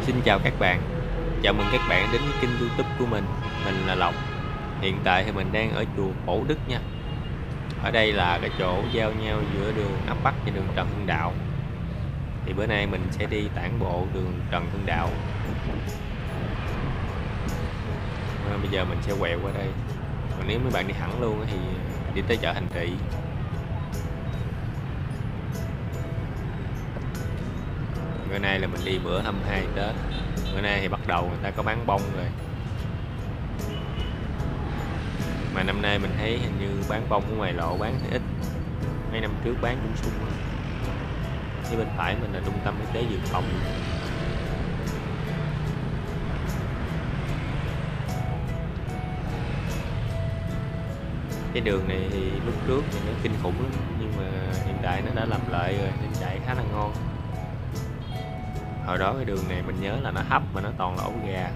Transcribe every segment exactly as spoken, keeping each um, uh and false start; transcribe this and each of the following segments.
Xin chào các bạn, chào mừng các bạn đến với kênh YouTube của mình. Mình là Lộc. Hiện tại thì mình đang ở chùa Phổ Đức nha. Ở đây là cái chỗ giao nhau giữa đường Ấp Bắc và đường Trần Hưng Đạo. Thì bữa nay mình sẽ đi tản bộ đường Trần Hưng Đạo. À, bây giờ mình sẽ quẹo qua đây. Còn nếu mấy bạn đi thẳng luôn thì đi tới chợ Thành Trị. Bữa nay là mình đi bữa hai mươi hai Tết. Bữa nay thì bắt đầu người ta có bán bông rồi. Mà năm nay mình thấy hình như bán bông ở ngoài lộ bán thì ít. Mấy năm trước bán cũng sung. Phía bên phải mình là trung tâm y tế dự phòng. Cái đường này thì lúc trước thì nó kinh khủng lắm, nhưng mà hiện tại nó đã làm lại rồi nên chạy khá là ngon. Hồi đó cái đường này mình nhớ là nó thấp mà nó toàn là ổ gà.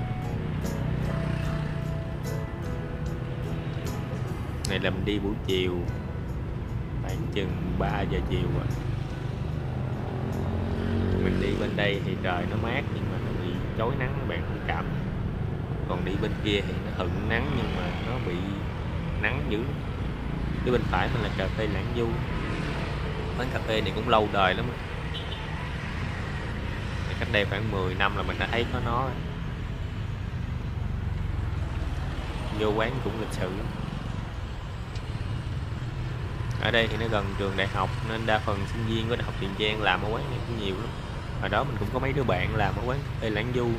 Này là mình đi buổi chiều, khoảng chừng ba giờ chiều rồi. Mình đi bên đây thì trời nó mát nhưng mà nó bị chói nắng, các bạn không cảm. Còn đi bên kia thì nó hửng nắng nhưng mà nó bị nắng dữ. Cái bên phải mình là cà phê Lãng Du. Quán cà phê này cũng lâu đời lắm. Cách đây khoảng mười năm là mình đã thấy có nó rồi. Vô quán cũng lịch sự. Ở đây thì nó gần trường đại học nên đa phần sinh viên của đại học Tiền Giang làm ở quán này cũng nhiều lắm. Hồi đó mình cũng có mấy đứa bạn làm ở quán cà phê Lãng Du.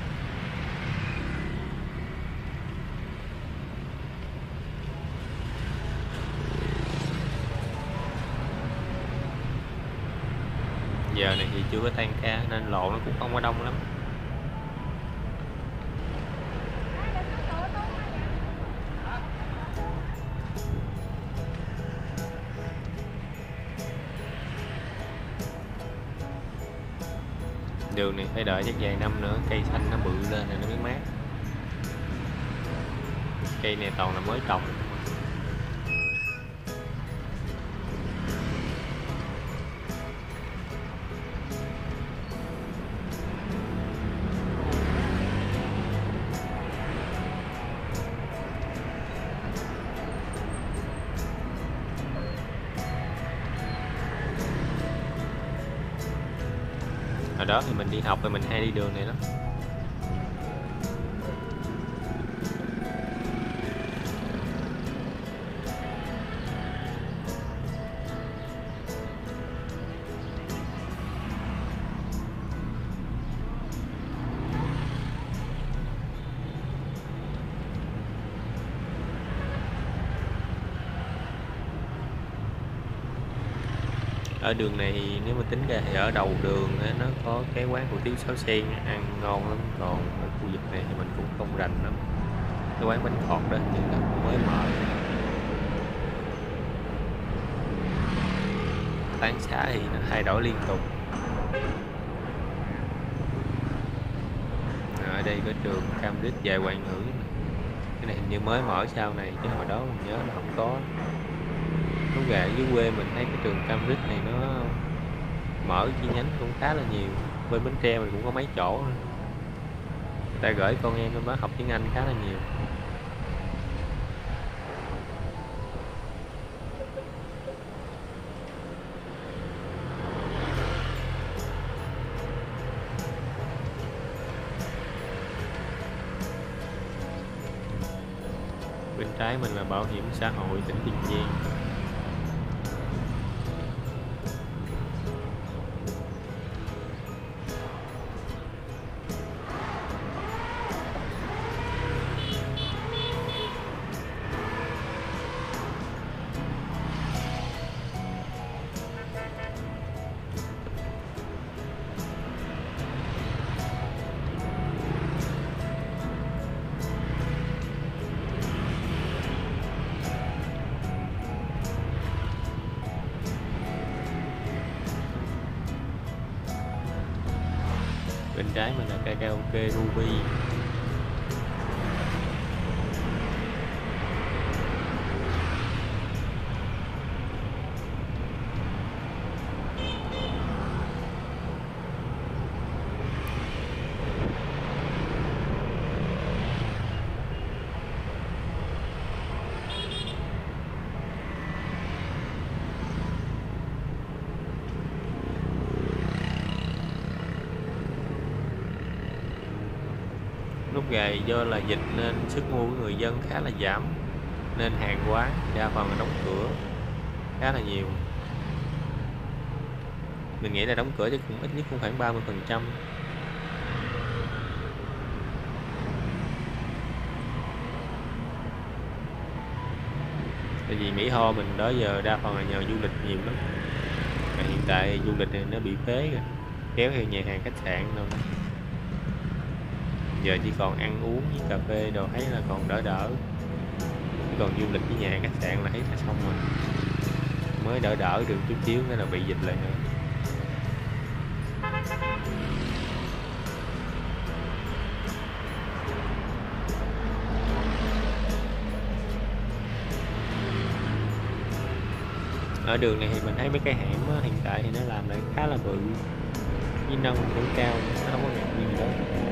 Giờ này thì chưa có tan ca nên lộ nó cũng không có đông lắm. Đường này phải đợi chắc vài năm nữa cây xanh nó bự lên rồi nó mới mát. Cây này toàn là mới trồng. Hồi đó thì mình đi học thì mình hay đi đường này lắm. Ở đường này nếu mà tính ra thì ở đầu đường nó có cái quán hủ tiếu Sáu Sen ăn ngon lắm. Còn ở khu vực này thì mình cũng không rành lắm. Cái quán bánh khọt đó nhưng là mới mở. Bán xã thì nó thay đổi liên tục. Ở đây có trường Cambridge dạy ngoại ngữ. Cái này hình như mới mở sau này chứ hồi đó mình nhớ là không có. Lúc gà dưới quê mình thấy cái trường Cambridge này nó mở chi nhánh cũng khá là nhiều. Bên Bến Tre mình cũng có mấy chỗ. Người ta gửi con em bên đó học tiếng Anh khá là nhiều. Bên trái mình là Bảo hiểm xã hội tỉnh Tiền Giang. Bên trái mình là karaoke Ruby. Lúc này do là dịch nên sức mua của người dân khá là giảm, nên hàng quán đa phần là đóng cửa khá là nhiều. Mình nghĩ là đóng cửa chứ cũng ít nhất cũng khoảng ba mươi phần trăm. Tại vì Mỹ Tho mình đó giờ đa phần là nhờ du lịch nhiều lắm. Mà hiện tại du lịch này nó bị phế rồi, kéo theo nhà hàng khách sạn đâu. Giờ chỉ còn ăn uống với cà phê đồ thấy là còn đỡ đỡ. Chỉ còn du lịch với nhà hàng khách sạn là thấy là xong rồi. Mới đỡ đỡ được chút xíu nữa là bị dịch lại nữa. Ở đường này thì mình thấy mấy cái hẻm á, hiện tại thì nó làm lại khá là bự, với nâng cũng cao, nó không có ngạc nhiên gì đó.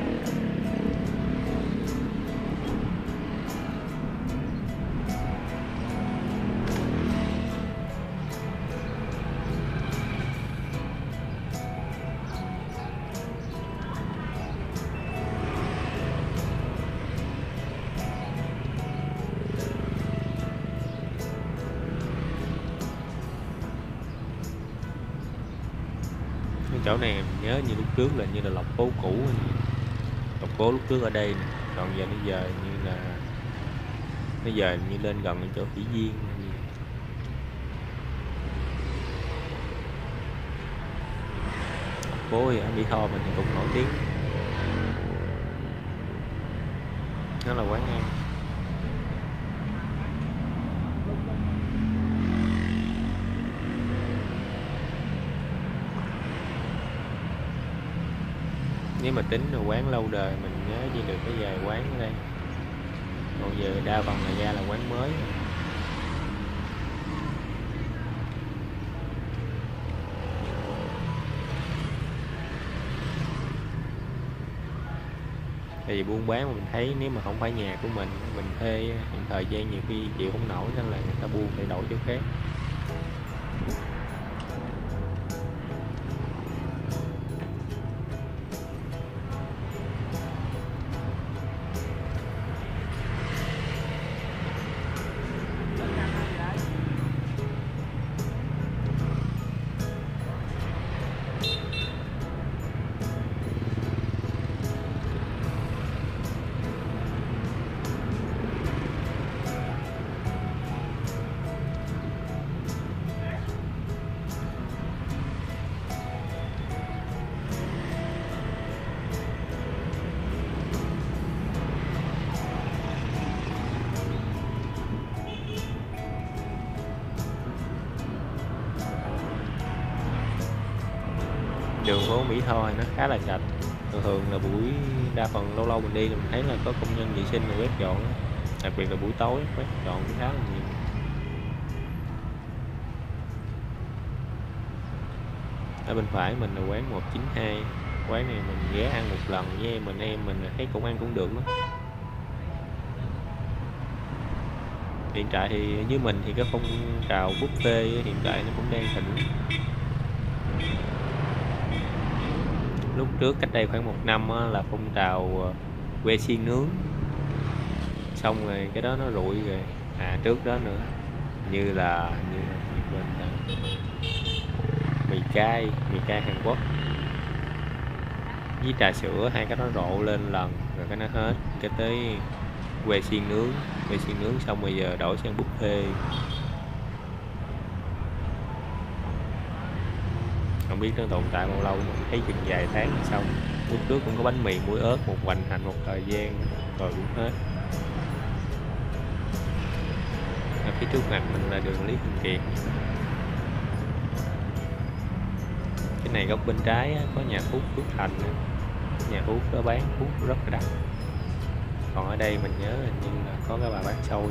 Chỗ này mình nhớ như lúc trước là như là lọc phố cũ, lọc phố lúc trước ở đây nè. Còn giờ bây giờ như là bây giờ như lên gần chỗ Thủy Viên. Lọc phố thì ở Mỹ Tho mình thì cũng nổi tiếng, nó là quán ăn. Nếu mà tính là quán lâu đời mình nhớ chỉ được cái vài quán ở đây, còn giờ đa phần là ra là quán mới. Tại vì buôn bán mà mình thấy nếu mà không phải nhà của mình mình thuê hiện thời gian nhiều khi chịu không nổi nên là người ta buông phải đổi chỗ khác. Đường phố Mỹ Tho nó khá là sạch, thường thường là buổi đa phần lâu lâu mình đi là mình thấy là có công nhân vệ sinh rồi quét dọn, đặc biệt là buổi tối quét dọn cũng khá là nhiều. Ở bên phải mình là quán một chín hai, quán này mình ghé ăn một lần với em mình em mình thấy cũng ăn cũng được lắm. Hiện tại thì với mình thì cái phong trào buffet hiện tại nó cũng đang thịnh. Lúc trước cách đây khoảng một năm á, là phong trào que xiên nướng, xong rồi cái đó nó rụi rồi. À trước đó nữa như là như bên mì cay mì cay Hàn Quốc với trà sữa, hai cái đó rộ lên lần rồi cái nó hết, cái tới que xiên nướng que xiên nướng xong bây giờ đổi sang buffet. Không biết nó tồn tại bao lâu, mình thấy chừng vài tháng xong. Lúc trước cũng có bánh mì muối ớt một hoành hành một thời gian rồi cũng hết. Ở phía trước mặt mình là đường Lý Thường Kiệt. Cái này góc bên trái có nhà thuốc Phước Thành, nhà thuốc đó bán thuốc rất là đắt. Còn ở đây mình nhớ hình như là có cái bà bán xôi.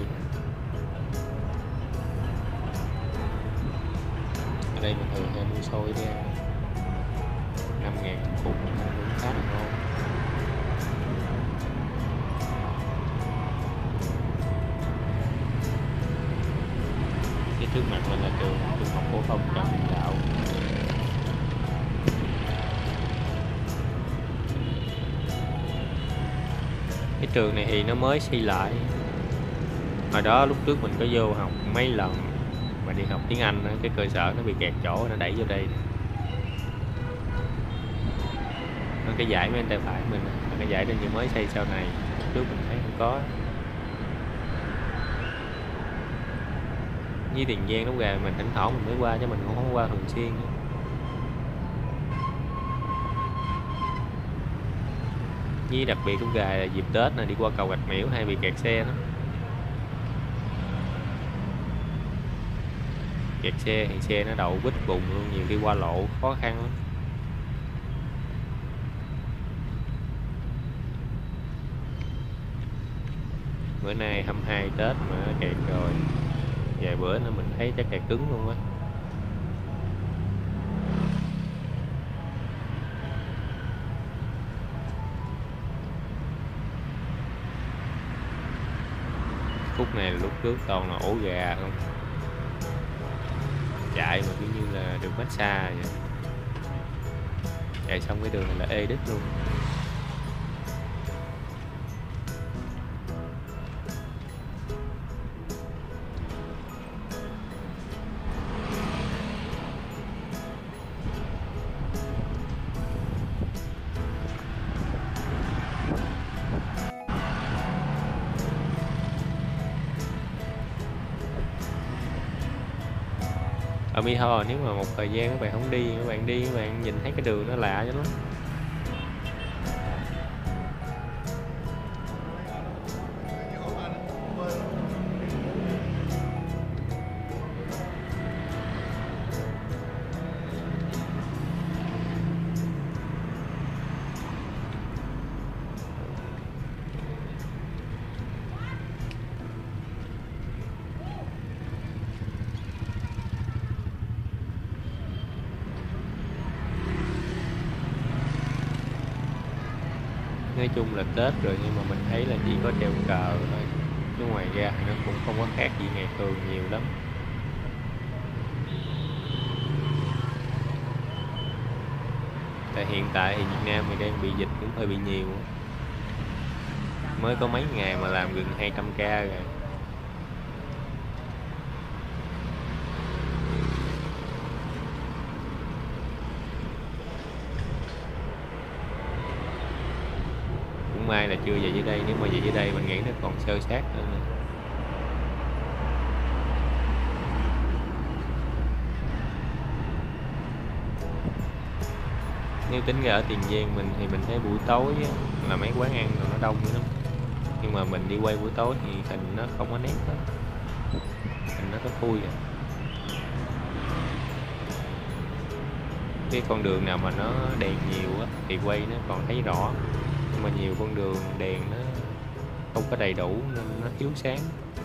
Ở đây mình thường hay mua xôi đi ăn, năm ngàn cục cũng khá là ngon. Cái trước mặt mình là trường trung học phổ thông Trần Hưng Đạo. trường này thì nó mới xây lại. Hồi đó lúc trước mình có vô học mấy lần mà đi học tiếng Anh, cái cơ sở nó bị kẹt chỗ, nó đẩy vô đây. Cái dãy bên tay phải mình, cái dãy đây như mới xây sau này, lúc trước mình thấy không có. Với Tiền Giang lúc gà mình thỉnh thoảng mình mới qua, chứ mình cũng không qua thường xuyên. Với đặc biệt lúc gà là dịp Tết này đi qua cầu Rạch Miễu hay bị kẹt xe đó. Kẹt xe thì xe nó đậu bít bùng luôn, nhiều khi qua lộ khó khăn lắm. Bữa nay hai mươi hai Tết mà nó kẹt rồi, vài bữa nữa mình thấy chắc kẹt cứng luôn á. Khúc này lúc trước toàn là ổ gà không, chạy mà kiểu như là đường massage vậy. Chạy xong cái đường này là ê đít luôn. Ở Mỹ Tho nếu mà một thời gian các bạn không đi, các bạn đi các bạn nhìn thấy cái đường nó lạ cho lắm. Nói chung là Tết rồi nhưng mà mình thấy là chỉ có treo cờ thôi, chứ ngoài ra thì nó cũng không có khác gì ngày thường nhiều lắm. Tại hiện tại thì Việt Nam thì đang bị dịch cũng hơi bị nhiều, mới có mấy ngày mà làm gần hai trăm ca rồi. May là chưa về dưới đây, nếu mà về dưới đây mình nghĩ nó còn sơ sát hơn nữa. Nếu tính ra ở Tiền Giang mình thì mình thấy buổi tối á, là mấy quán ăn rồi nó đông lắm, nhưng mà mình đi quay buổi tối thì hình nó không có nét đó, hình nó có thui à. Cái con đường nào mà nó đèn nhiều á thì quay nó còn thấy rõ, mà nhiều con đường đèn nó không có đầy đủ nên nó thiếu sáng.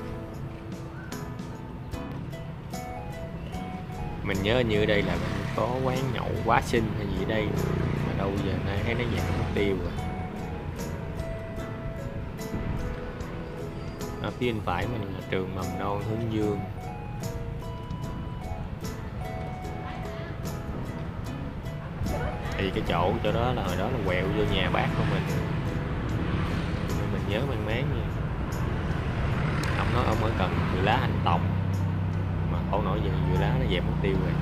Mình nhớ như ở đây là có quán nhậu Quá Xinh hay gì ở đây, mà đâu giờ nay thấy nó giảm mất tiêu rồi. Ở phía bên phải mình là trường mầm non Hướng Dương. Thì cái chỗ chỗ đó là hồi đó là quẹo vô nhà bác của mình, mình nhớ mang máng nha. Ông nói ông ở cần dừa lá hành tòng, mà khổ nổi giờ dừa lá nó dẹp mất tiêu rồi.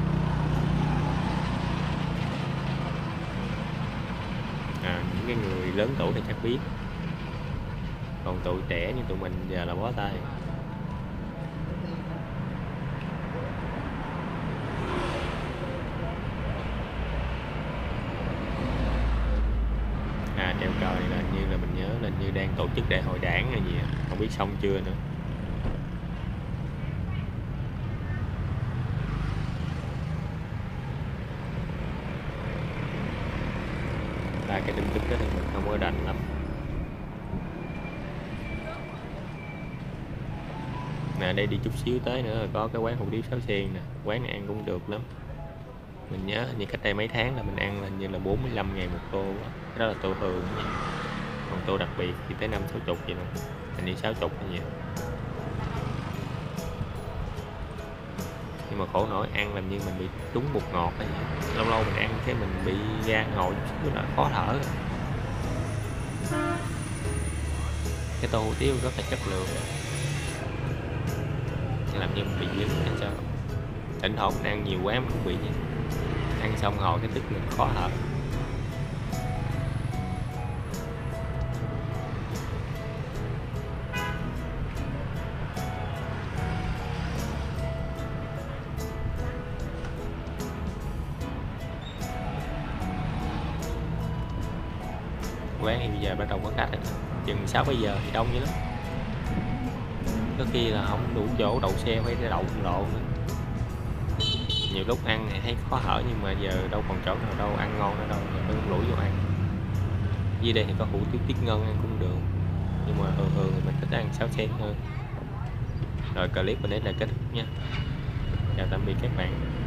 À, những cái người lớn tuổi thì chắc biết, còn tụi trẻ như tụi mình giờ là bó tay. À, treo cờ này là như là mình nhớ là như đang tổ chức đại hội đảng hay gì, không biết xong chưa nữa. Ba cái tin tức đó thì mình không có rành lắm. Nè, đây đi chút xíu tới nữa là có cái quán hủ tiếu Sáo Sen nè, quán này ăn cũng được lắm. Mình nhớ như cách đây mấy tháng là mình ăn là như là bốn mươi lăm ngàn một tô đó. Cái đó là tô thường nha. Còn tô đặc biệt thì tới năm sáu chục vậy nè, hình như sáu chục hay gì. Nhưng mà khổ nổi ăn làm như mình bị trúng bột ngọt hay gì. Lâu lâu mình ăn cái mình bị ra ngồi chút xíu là khó thở rồi. cái tô hủ tiếu rất là chất lượng, làm như mình bị dưng hay sao. Thỉnh thoảng mình ăn nhiều quá mình cũng bị vậy, ăn xong hồi cái tức mình khó thở. Quán thì bây giờ bắt đầu có khách rồi, chừng sáu bảy giờ thì đông dữ lắm, có khi là không đủ chỗ đậu xe phải đậu lộ nữa. Nhiều lúc ăn thì thấy khó thở nhưng mà giờ đâu còn chỗ nào đâu ăn ngon nữa đâu, giờ phải lủi vô ăn. Dưới đây thì có hủ tiếu Tiết Ngân ăn cũng được, nhưng mà thường thường thì mình thích ăn xáo xén hơn. Rồi clip mình đến là kết thúc nha, chào tạm biệt các bạn.